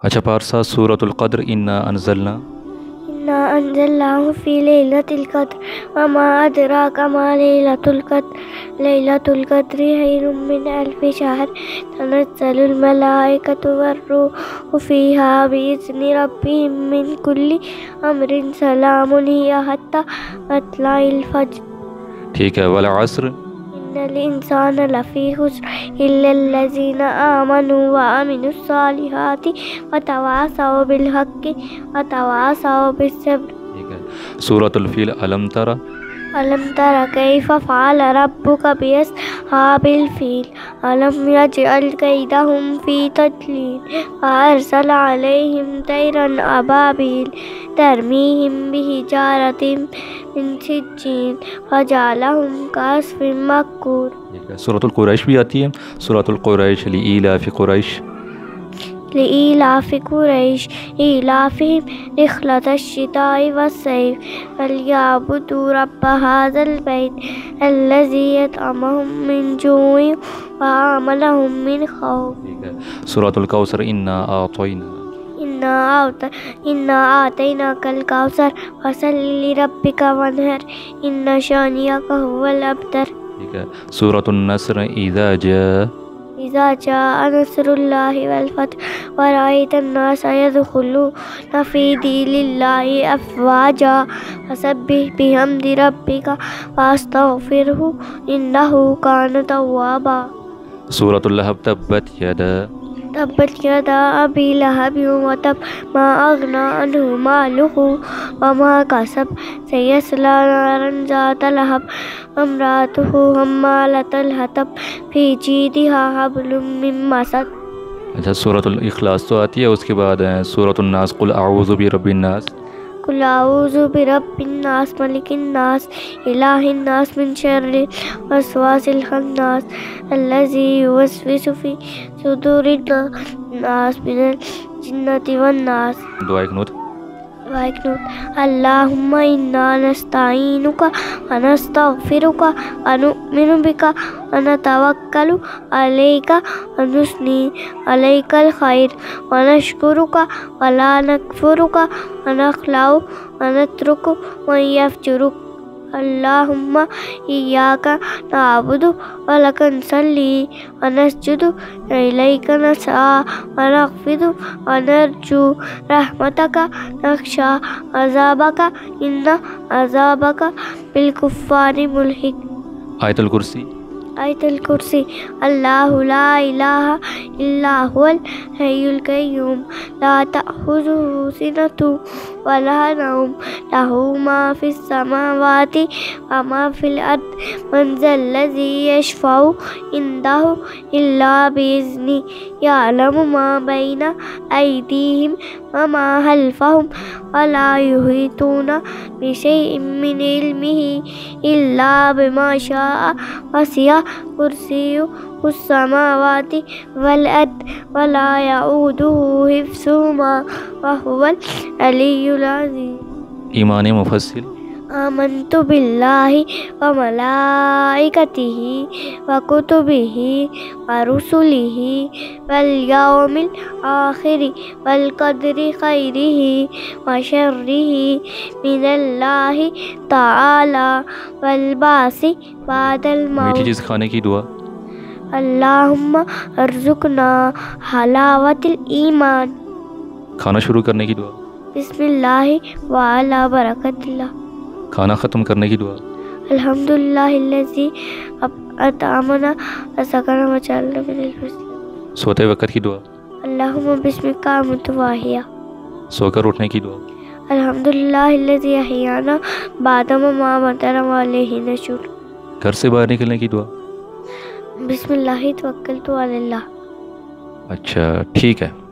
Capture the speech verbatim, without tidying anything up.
اچھا پارسا، سورۃ القدر انا انزلنا انا انزلناه في ليلة القدر وما أدراك ما ليلة القدر ليلة القدر خير من ألف شهر تنزل الملائكة والروح فيها بإذن ربهم من كل أمر سلام هي حتى مطلع الفجر. ٹھیک ہے. والعصر إن الإنسان لفي خسر إلا الذين آمنوا وعملوا الصالحات وتواصوا بالحق وتواصوا بالصبر. ٹھیک ہے. سورۃ الفیل علم ترى ألم تر كيف فعل ربك بأصحاب الفيل ألم يجعل كيدهم في تضليل وأرسل عليهم طيرا أبابيل ترميهم بحجارة من سجيل فجعلهم كعصف مأكول. سورۃ القریش بھی آتی ہے. سورۃ القریش لإیلاف قریش لإيلاف قريش إيلافهم رحلة الشتاء والصيف فليعبدوا رب هذا البيت الذي يطعمهم من جوع وآمنهم من خوف. سورۃ الکوثر انا اعطینا إنا أعط- إنا أعطيناك الكوثر فصل لربك وانحر إن شانئك هو الأبتر. ٹھیک ہے. سورۃ النصر اذا جاء إذا جاء نصر الله والفتح ورأيت الناس يدخلون في دين الله أفواجا فسبح بحمد ربك واستغفره إنه كان توابا. سورۃ اللہب تبت یدا تبت يدا أبي لهب وتب ما أغنى عنه ماله وما كسب سيصلى نارا ذات لهب وامرأته حمالة الحطب في جيدها حبل من مسد. اچھا. سورۃ الاخلاص تو آتی ہے. اس کے بعد ہے سورۃ الناس قل اعوذ برب الناس قل أعوذ برب الناس ملك الناس إله الناس من شر الوسواس الخناس الذي يوسوس في صدور الناس من الجنة والناس. دعائے قنوت. وَيَقْنُوتُ اللهم إنا نستعينك ونستغفرك ونؤمن بك ونتوكل عليك ونثني عليك الخير ونشكرك ولا نكفرك ونخلع ونترك من يفجرك. اللهم إياك نعبد ولك نصلي ونسجد إليك نسعى ونخفض ونرجو رحمتك نخشى عذابك إن عذابك بالكفار ملحق. آیت الکرسی آیت الکرسی اللہ لا الہ الا هو الحی القیوم لا تأخذه سنة ولا نوم له ما في السماوات وما في الأرض من ذا الذي يشفع عنده إلا بإذنه يعلم ما بين أيديهم وما خلفهم ولا يحيطون بشيء من علمه إلا بما شاء وسع کرسیہ السماوات والارض ولا يعوده حفظهما وهو العلی العظیم. ایمان مفصل. آمنت باللہ وملائکتہ وکتبہ ورسلہ والیوم الآخر والقدر خیرہ وشرہ من اللہ تعالی والبعث بعد الموت. میٹھی چیز کھانے کی دعا. اللہم ارزقنا حلاوت الایمان. کھانا شروع کرنے کی دعا. بسم اللہ وعلی برکت اللہ. کھانا ختم کرنے کی دعا. الحمدللہ الذی اطعمنا وسقانا وجعلنا من المسلمین. سوتے وقت کی دعا. اللہم بسمک آمنت واحیا. سو کر اٹھنے کی دعا. الحمدللہ الذی احیانا بعد ما اماتنا وعلیہ نشور. گھر سے باہر نکلنے کی دعا. بسم اللہ توکلت علی اللہ. اچھا ٹھیک ہے.